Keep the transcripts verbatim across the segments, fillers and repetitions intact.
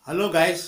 Hello guys.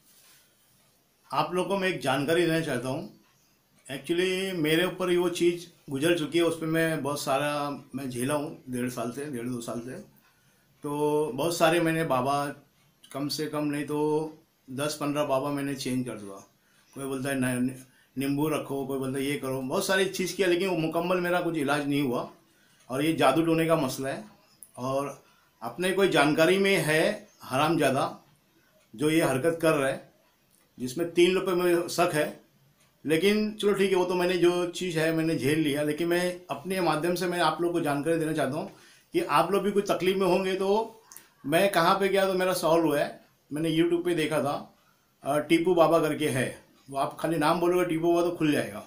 आप लोगों को मैं एक जानकारी देना चाहता हूँ। एक्चुअली मेरे ऊपर ही वो चीज़ गुजर चुकी है, उस पर मैं बहुत सारा मैं झेला हूँ, डेढ़ साल से डेढ़ दो साल से। तो बहुत सारे मैंने बाबा, कम से कम नहीं तो दस पंद्रह बाबा मैंने चेंज कर दिया। कोई बोलता है न- नींबू रखो, कोई बोलता है ये करो, बहुत सारी चीज़ किया, लेकिन वो मुकम्मल मेरा कुछ इलाज नहीं हुआ। और ये जादू टोने का मसला है। और अपने कोई जानकारी में है हरामजादा जो ये हरकत कर रहा है, जिसमें तीन लोग पे मुझे शक है। लेकिन चलो ठीक है, वो तो मैंने जो चीज़ है मैंने झेल लिया। लेकिन मैं अपने माध्यम से मैं आप लोग को जानकारी देना चाहता हूँ कि आप लोग भी कुछ तकलीफ में होंगे तो मैं कहाँ पे गया तो मेरा सॉल्व हुआ है। मैंने यूट्यूब पे देखा था, अ, टीपू बाबा करके है। वो आप खाली नाम बोलोगे टीपू बाबा तो खुल जाएगा।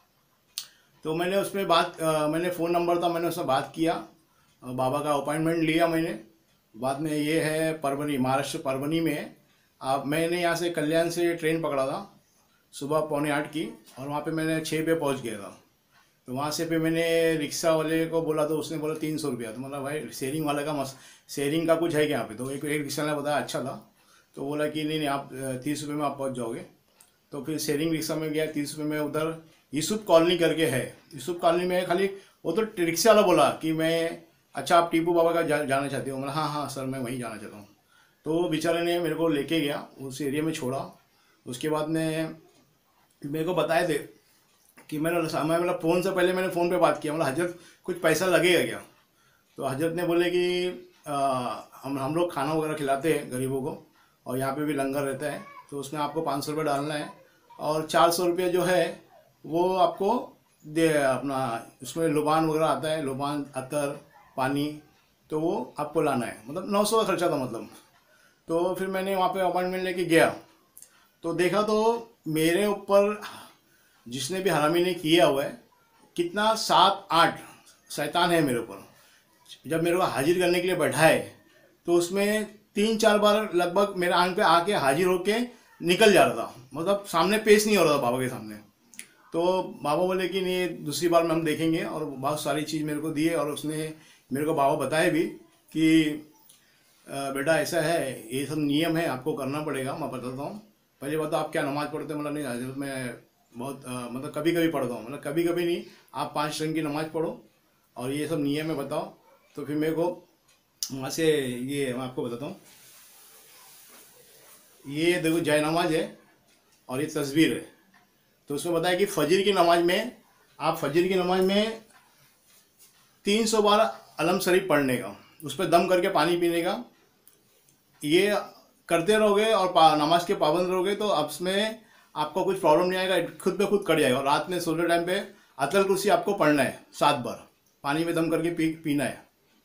तो मैंने उसमें बात, अ, मैंने फ़ोन नंबर था, मैंने उसमें बात किया, अ, बाबा का अपॉइंटमेंट लिया मैंने। बाद में ये है परभनी, महाराष्ट्र परभनी में है। आप मैंने यहाँ से कल्याण से ट्रेन पकड़ा था सुबह पौने आठ की, और वहाँ पे मैंने छः पे पहुँच गया था। तो वहाँ से पे मैंने रिक्शा वाले को बोला तो उसने बोला तीन सौ रुपया। तो मतलब भाई शेयरिंग वाले का मस शेयरिंग का कुछ है क्या यहाँ पे? तो एक एक रिक्शा वाला बताया अच्छा था। तो बोला कि नहीं नहीं, आप तीस रुपये में आप पहुँच जाओगे। तो फिर शेयरिंग रिक्शा में गया, तीस रुपये में। उधर यूसुफ कॉलोनी करके है, यूसुफ कॉलोनी में है खाली। वो तो रिक्शा वाला बोला कि मैं, अच्छा आप टीपू बाबा का जा, जाना चाहते हो? मतलब हाँ हाँ सर मैं वहीं जाना चाहता हूँ। तो बेचारे ने मेरे को लेके गया, उस एरिया में छोड़ा। उसके बाद में मेरे को बताए थे कि मैंने मैं मतलब फ़ोन से पहले मैंने फ़ोन पे बात किया, मतलब हजरत कुछ पैसा लगेगा क्या? तो हजरत ने बोले कि आ, हम हम लोग खाना वगैरह खिलाते हैं गरीबों को, और यहाँ पे भी लंगर रहता है, तो उसमें आपको पाँच सौ रुपये डालना है। और चार सौ रुपये जो है वो आपको दे अपना, उसमें लुबान वगैरह आता है, लुबान अतर पानी, तो वो आपको लाना है। मतलब नौ सौ का खर्चा था मतलब। तो फिर मैंने वहाँ पे अपॉइंटमेंट लेके गया, तो देखा तो मेरे ऊपर जिसने भी हरामी ने किया हुआ है, कितना सात आठ शैतान है मेरे ऊपर। जब मेरे को हाजिर करने के लिए बैठाए तो उसमें तीन चार बार लगभग मेरे आंख पे आके हाजिर होके निकल जा रहा था, मतलब सामने पेश नहीं हो रहा था बाबा के सामने। तो बाबा बोले कि नहीं दूसरी बार में हम देखेंगे, और बहुत सारी चीज़ मेरे को दिए। और उसने मेरे को बाबा बताए भी कि अ, बेटा ऐसा है, ये सब नियम है, आपको करना पड़ेगा। मैं बताता हूँ। पहले बात तो आप क्या नमाज़ पढ़ते हैं? मतलब नहीं हजरत, मैं बहुत अ, मतलब कभी कभी पढ़ता हूँ, मतलब कभी कभी नहीं। आप पाँच रंग की नमाज़ पढ़ो और ये सब नियम है बताओ। तो फिर मेरे को वहाँ से, ये मैं आपको बताता हूँ। ये देखो जय नमाज है और ये तस्वीर है। तो उसमें बताया कि फजर की नमाज में, आप फजर की नमाज में तीन सौ बार अलम शरीफ पढ़ने का, उस पर दम करके पानी पीने का। ये करते रहोगे और पा- नमाज के पाबंद रहोगे तो अब इसमें आपको कुछ प्रॉब्लम नहीं आएगा, खुद पे खुद कट जाएगा। और रात में सोते टाइम पे अतल कुर्सी आपको पढ़ना है सात बार, पानी में दम करके पी पीना है।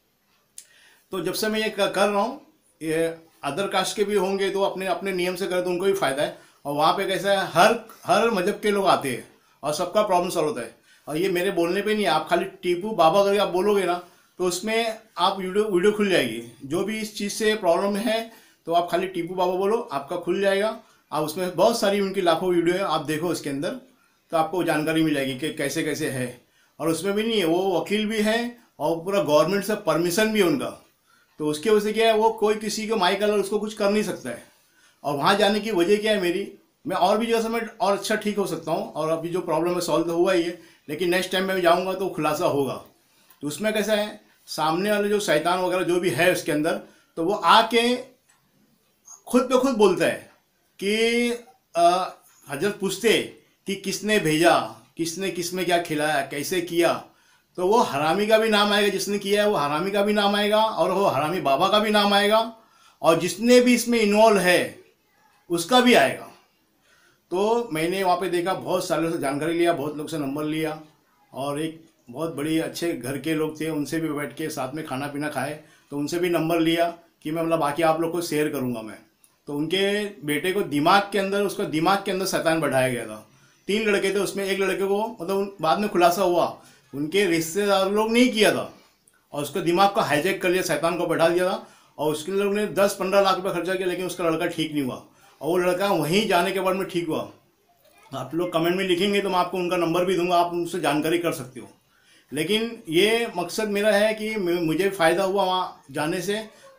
तो जब से मैं ये कर कर रहा हूँ, ये अदर कास्ट के भी होंगे तो अपने अपने नियम से करें तो उनको भी फ़ायदा है। और वहाँ पे कैसा है, हर हर मजहब के लोग आते हैं और सबका प्रॉब्लम सॉल्व होता है। और ये मेरे बोलने पे नहीं है, आप खाली टीपू बाबा करके आप बोलोगे ना, तो उसमें आप वीडियो वीडियो खुल जाएगी। जो भी इस चीज़ से प्रॉब्लम है तो आप खाली टीपू बाबा बोलो, आपका खुल जाएगा। आप उसमें बहुत सारी उनकी लाखों वीडियो है, आप देखो उसके अंदर, तो आपको जानकारी मिल जाएगी कि कैसे कैसे है। और उसमें भी नहीं है, वो वकील भी है और पूरा गवर्नमेंट से परमिशन भी है उनका। तो उसके वजह से क्या है, वो कोई किसी को माइक अलग उसको कुछ कर नहीं सकता है। और वहाँ जाने की वजह क्या है मेरी, मैं और भी जैसे मैं और अच्छा ठीक हो सकता हूँ, और अभी जो प्रॉब्लम है सॉल्व तो हुआ ही है, लेकिन नेक्स्ट टाइम मैं जाऊँगा तो खुलासा होगा। तो उसमें कैसा है, सामने वाले जो शैतान वगैरह जो भी है उसके अंदर, तो वो आके खुद पे खुद बोलता है कि अ, हजरत पूछते कि किसने भेजा, किसने किस में क्या खिलाया, कैसे किया। तो वो हरामी का भी नाम आएगा, जिसने किया है वो हरामी का भी नाम आएगा, और वो हरामी बाबा का भी नाम आएगा, और जिसने भी इसमें इन्वॉल्व है उसका भी आएगा। तो मैंने वहाँ पे देखा, बहुत सालों से जानकारी लिया, बहुत लोग से नंबर लिया, और एक बहुत बड़ी अच्छे घर के लोग थे, उनसे भी बैठ के साथ में खाना पीना खाए, तो उनसे भी नंबर लिया कि मैं मतलब बाकी आप लोग को शेयर करूँगा मैं। तो उनके बेटे को दिमाग के अंदर, उसको दिमाग के अंदर शैतान बढ़ाया गया था। तीन लड़के थे उसमें, एक लड़के को मतलब उन- बाद में खुलासा हुआ उनके रिश्तेदार लोग नहीं किया था, और उसको दिमाग को हाईजैक कर लिया, शैतान को बैठा दिया था। और उसके लोग ने दस पंद्रह लाख रुपये खर्चा किया, लेकिन उसका लड़का ठीक नहीं हुआ। और वो लड़का वहीं जाने के बाद में ठीक हुआ। आप लोग कमेंट में लिखेंगे तो मैं आपको उनका नंबर भी दूंगा, आप उनसे जानकारी कर सकते हो। लेकिन ये मकसद मेरा है कि मुझे फ़ायदा हुआ वहाँ जाने से,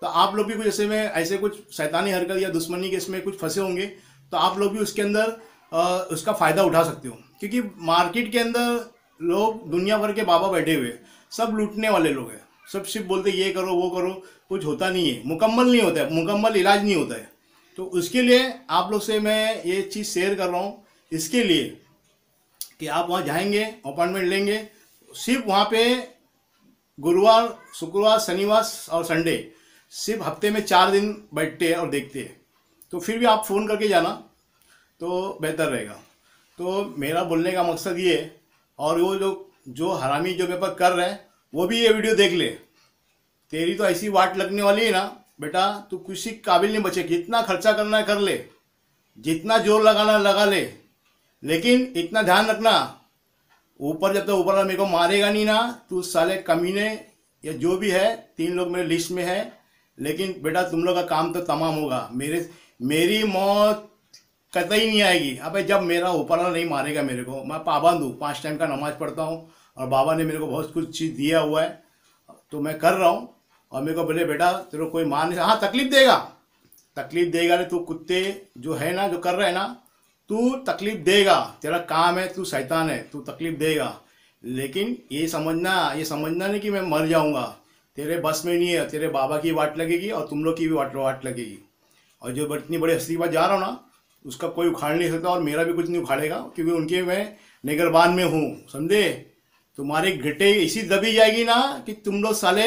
तो आप लोग भी कुछ ऐसे में ऐसे कुछ शैतानी हरकत या दुश्मनी के इसमें कुछ फंसे होंगे, तो आप लोग भी उसके अंदर आ, उसका फ़ायदा उठा सकते हो। क्योंकि मार्केट के अंदर लोग दुनिया भर के बाबा बैठे हुए, सब लूटने वाले लोग हैं, सब सिर्फ बोलते ये करो वो करो, कुछ होता नहीं है, मुकम्मल नहीं होता है, मुकम्मल इलाज नहीं होता है। तो उसके लिए आप लोग से मैं ये चीज़ शेयर कर रहा हूँ, इसके लिए कि आप वहाँ जाएंगे, अपॉइंटमेंट लेंगे, सिर्फ वहाँ पे गुरुवार, शुक्रवार, शनिवार और संडे, सिर्फ हफ्ते में चार दिन बैठते हैं और देखते हैं। तो फिर भी आप फ़ोन करके जाना तो बेहतर रहेगा। तो मेरा बोलने का मकसद ये है, और वो जो जो हरामी जो मेरे पर कर रहे हैं वो भी ये वीडियो देख ले। तेरी तो ऐसी वाट लगने वाली है ना बेटा, तू किसी काबिल नहीं बचे। जितना खर्चा करना है कर ले, जितना जोर लगाना लगा ले, लेकिन इतना ध्यान रखना, ऊपर जब तक ऊपर मेरे को मारेगा नहीं ना, तू साले कमीने या जो भी है, तीन लोग मेरे लिस्ट में है, लेकिन बेटा तुम लोग का काम तो तमाम होगा। मेरे मेरी मौत कतई नहीं आएगी। अबे जब मेरा ऊपर वाला नहीं मारेगा मेरे को, मैं पाबंद हूँ, पाँच टाइम का नमाज पढ़ता हूँ और बाबा ने मेरे को बहुत कुछ चीज़ दिया हुआ है, तो मैं कर रहा हूँ। और मेरे को बोले बेटा तेरे को कोई मार नहीं, हाँ तकलीफ देगा, तकलीफ देगा नहीं, तू कुत्ते जो है ना, जो कर रहे हैं ना, तू तकलीफ देगा, तेरा काम है, तू शैतान है, तू तकलीफ देगा। लेकिन ये समझना, ये समझना नहीं कि मैं मर जाऊँगा, तेरे बस में नहीं है। तेरे बाबा की वाट लगेगी और तुम लोग की भी वाट वाट लगेगी। और जो इतनी बड़ी हस्ती बात जा रहा हूँ ना, उसका कोई उखाड़ नहीं सकता और मेरा भी कुछ नहीं उखाड़ेगा, क्योंकि उनके मैं निगरबान में हूँ, समझे। तुम्हारी गिटे इसी दबी जाएगी ना कि तुम लोग साले।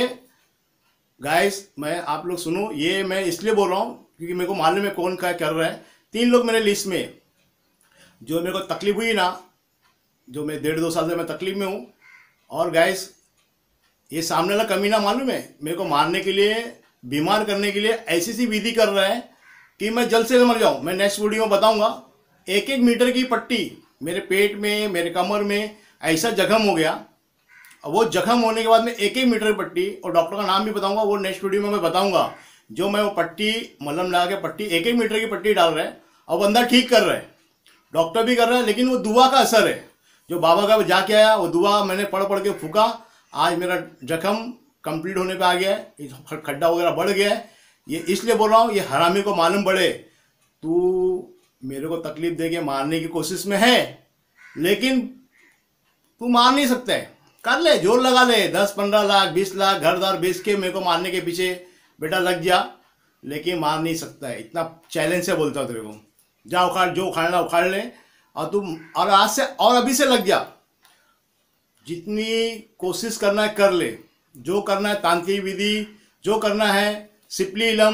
गाइस मैं आप लोग सुनो, ये मैं इसलिए बोल रहा हूँ क्योंकि मेरे को मालूम है कौन क्या कर रहा है। तीन लोग मेरे लिस्ट में, जो मेरे को तकलीफ हुई ना, जो मैं डेढ़ दो साल से मैं तकलीफ में हूँ। और गाइस ये सामने वाला कमीना मालूम है मेरे को मारने के लिए, बीमार करने के लिए ऐसी सी विधि कर रहा है कि मैं जल्द से जल्द मर जाऊँ। मैं नेक्स्ट वीडियो में बताऊंगा। एक एक मीटर की पट्टी मेरे पेट में, मेरे कमर में ऐसा जख्म हो गया। वो जख्म होने के बाद में एक एक मीटर की पट्टी, और डॉक्टर का नाम भी बताऊंगा, वो नेक्स्ट वीडियो में मैं बताऊंगा। जो मैं वो पट्टी मलहम लगा के पट्टी एक एक मीटर की पट्टी डाल रहा है और बंदा ठीक कर रहा है, डॉक्टर भी कर रहा है। लेकिन वो दुआ का असर है, जो बाबा का जाके आया, वो दुआ मैंने पढ़ पढ़ के फूका, आज मेरा जख्म कंप्लीट होने पे आ गया है, खड्डा वगैरह बढ़ गया है। ये इसलिए बोल रहा हूँ, ये हरामी को मालूम पड़े, तू मेरे को तकलीफ दे के मारने की कोशिश में है, लेकिन तू मार नहीं सकता है। कर ले, जोर लगा ले, दस पंद्रह लाख बीस लाख घर दार बेच के मेरे को मारने के पीछे बेटा लग जा, लेकिन मार नहीं सकता है। इतना चैलेंज से बोलता हूँ तेरे को, जा उखाड़, जो उखाड़ना उखाड़ ले। और तुम और आज से और अभी से लग जा, जितनी कोशिश करना है कर ले, जो करना है तांत्रिक विधि, जो करना है सिपली इलम।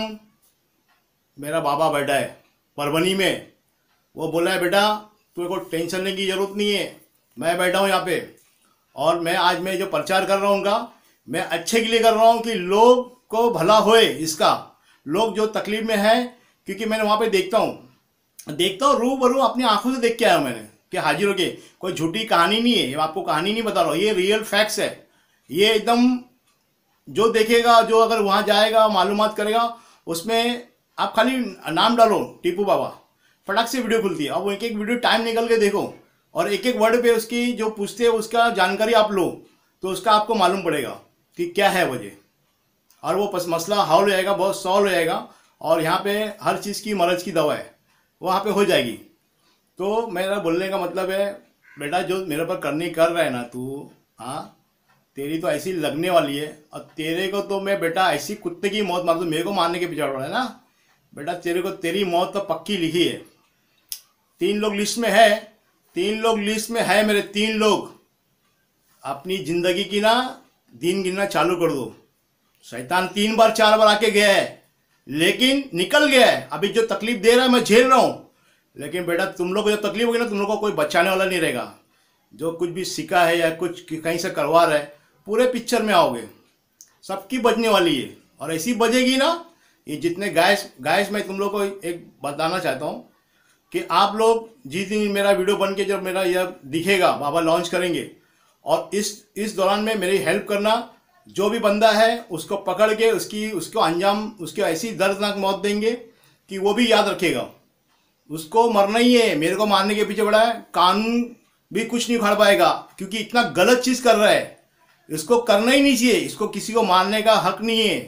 मेरा बाबा बैठा है परभनी में, वो बोला है बेटा तुझे को टेंशन लेने की जरूरत नहीं है, मैं बैठा हूँ यहाँ पे। और मैं आज मैं जो प्रचार कर रहा हूँ उनका, मैं अच्छे के लिए कर रहा हूँ कि लोग को भला होए इसका, लोग जो तकलीफ में है। क्योंकि मैंने वहाँ पे देखता हूँ देखता हूँ रूबरू अपनी आंखों से देख के आया हूँ मैंने, कि हाजिर हो के, कोई झूठी कहानी नहीं है, आपको कहानी नहीं बता रहा हूँ, ये रियल फैक्ट्स है। ये एकदम जो देखेगा, जो अगर वहाँ जाएगा मालूमात करेगा, उसमें आप खाली नाम डालो टीपू बाबा, फटाक से वीडियो खुलती है। अब वो एक एक वीडियो टाइम निकल के देखो, और एक एक वर्ड पे उसकी जो पूछते हैं उसका जानकारी आप लो, तो उसका आपको मालूम पड़ेगा कि क्या है वजह, और वो मसला हल हो जाएगा, बहुत सॉल्व हो जाएगा। और यहाँ पे हर चीज़ की मर्ज की दवा है, वहाँ पे हो जाएगी। तो मेरा बोलने का मतलब है बेटा, जो मेरे पर करनी कर रहा है ना तू, हाँ तेरी तो ऐसी लगने वाली है। और तेरे को तो मैं बेटा ऐसी कुत्ते की मौत मार दूँ, मेरे को मारने के पीछे पड़ रहा है ना बेटा, तेरे को तेरी मौत तो पक्की लिखी है। तीन लोग लिस्ट में है, तीन लोग लिस्ट में है मेरे, तीन लोग। अपनी जिंदगी की ना दिन गिनना चालू कर दो। शैतान तीन बार चार बार आके गया है, लेकिन निकल गया है। अभी जो तकलीफ दे रहा है मैं झेल रहा हूँ, लेकिन बेटा तुम लोग को जब तकलीफ होगी ना, तुम लोग को कोई बचाने वाला नहीं रहेगा। जो कुछ भी सीखा है या कुछ कहीं से करवा रहा है, पूरे पिक्चर में आओगे, सबकी बजने वाली है। और ऐसी बजेगी ना, ये जितने गायस गायस मैं तुम लोग को एक बताना चाहता हूँ कि आप लोग जिस दिन मेरा वीडियो बन के जब मेरा यह दिखेगा, बाबा लॉन्च करेंगे, और इस इस दौरान में मेरी हेल्प करना। जो भी बंदा है उसको पकड़ के उसकी उसको अंजाम, उसकी ऐसी दर्दनाक मौत देंगे कि वो भी याद रखेगा। उसको मरना ही है, मेरे को मारने के पीछे पड़ा है, कानून भी कुछ नहीं उखाड़ पाएगा, क्योंकि इतना गलत चीज़ कर रहा है। इसको करना ही नहीं चाहिए, इसको किसी को मारने का हक नहीं है।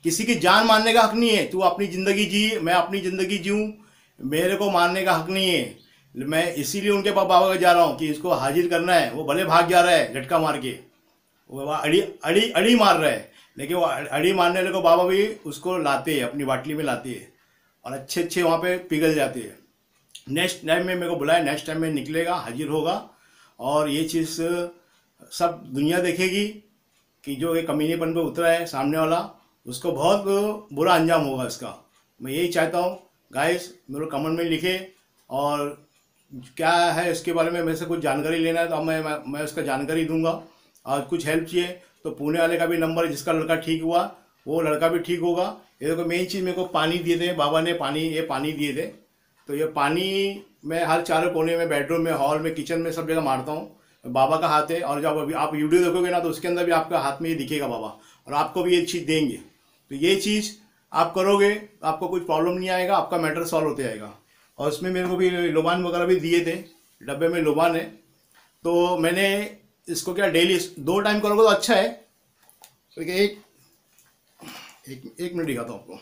किसी की जान मारने का हक नहीं है। तू अपनी ज़िंदगी जी, मैं अपनी ज़िंदगी जीऊँ, मेरे को मारने का हक नहीं है। मैं इसीलिए उनके पास बाबा का जा रहा हूँ कि इसको हाजिर करना है। वो भले भाग जा रहा है झटका मार के, वो बाबा अड़ी अड़ी अड़ी मार रहा है, लेकिन वो अड़ी मारने वाले को बाबा भी उसको लाते हैं, अपनी बाटली में लाते हैं और अच्छे अच्छे वहाँ पे पिघल जाते हैं। नेक्स्ट टाइम में मेरे को बुलाया, नेक्स्ट टाइम में निकलेगा, हाजिर होगा और ये चीज़ सब दुनिया देखेगी कि जो ये कमीनेपन पे उतरा है सामने वाला, उसको बहुत बुरा अंजाम होगा इसका। मैं यही चाहता हूँ गाइस, मेरे को कमेंट में लिखे और क्या है इसके बारे में मेरे से कुछ जानकारी लेना है तो मैं मैं, मैं उसका जानकारी दूंगा। और कुछ हेल्प चाहिए तो पुणे वाले का भी नंबर है, जिसका लड़का ठीक हुआ वो लड़का भी ठीक होगा। ये देखो मेन चीज़ मेरे को पानी दिए थे बाबा ने, पानी ये पानी दिए थे। तो ये पानी मैं हर चारों कोने में, बेडरूम में, हॉल में, किचन में, सब जगह मारता हूँ। बाबा का हाथ है और जब अभी आप वीडियो देखोगे ना तो उसके अंदर भी आपका हाथ में ये दिखेगा बाबा, और आपको भी ये चीज़ देंगे। तो ये चीज़ आप करोगे तो आपको कुछ प्रॉब्लम नहीं आएगा, आपका मैटर सॉल्व होते आएगा। और उसमें मेरे को भी लोबान वगैरह भी दिए थे, डब्बे में लोबान है। तो मैंने इसको क्या डेली दो टाइम करोगे तो अच्छा है। तो एक एक एक मिनट दिखाता हूँ आपको।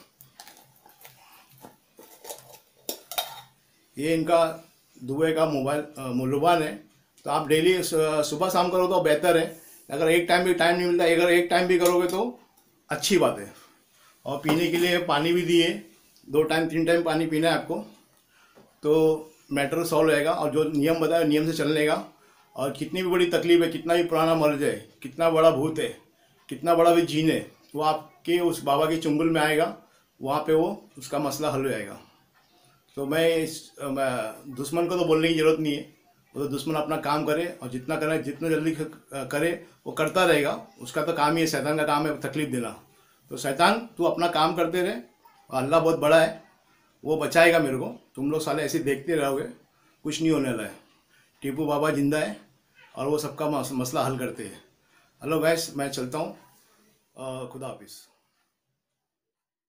ये इनका दुबई का मोबाइल लोबान है। तो आप डेली सुबह शाम करो तो बेहतर है। अगर एक टाइम भी टाइम नहीं मिलता, अगर एक टाइम भी करोगे तो अच्छी बात है। और पीने के लिए पानी भी दिए, दो टाइम तीन टाइम पानी पीना है आपको, तो मैटर सॉल्व रहेगा। और जो नियम बताया नियम से चलने का। और कितनी भी बड़ी तकलीफ है, कितना भी पुराना मर्ज है, कितना बड़ा भूत है, कितना बड़ा भी जीन है, वो आपके उस बाबा के चुंगल में आएगा, वहाँ पे वो उसका मसला हल हो जाएगा। तो मैं इस मैं दुश्मन को तो बोलने की ज़रूरत नहीं है, वो तो दुश्मन अपना काम करे और जितना करे, जितना जल्दी करे वो करता रहेगा। उसका तो काम ही है, शैतान का काम है तकलीफ देना। तो शैतान तू अपना काम करते रहे और अल्लाह बहुत बड़ा है, वो बचाएगा मेरे को। तुम लोग साले ऐसे देखते रहोगे, कुछ नहीं होने वाला है। टीपू बाबा जिंदा है और वो सबका मसला हल करते हैं। हेलो गैस, मैं चलता हूँ, खुदा हाफिज़।